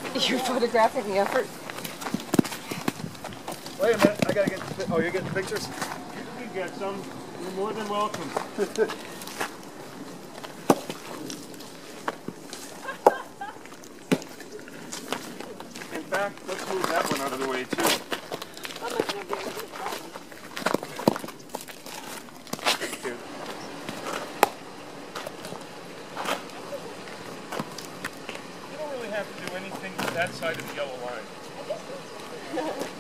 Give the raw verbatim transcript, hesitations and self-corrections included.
You're photographing the effort? Wait a minute, I gotta get the, oh, you're getting pictures? You get some. You're more than welcome. In fact, let's move that one out of the way too. Here. You don't really have to do anything with that side of the yellow line.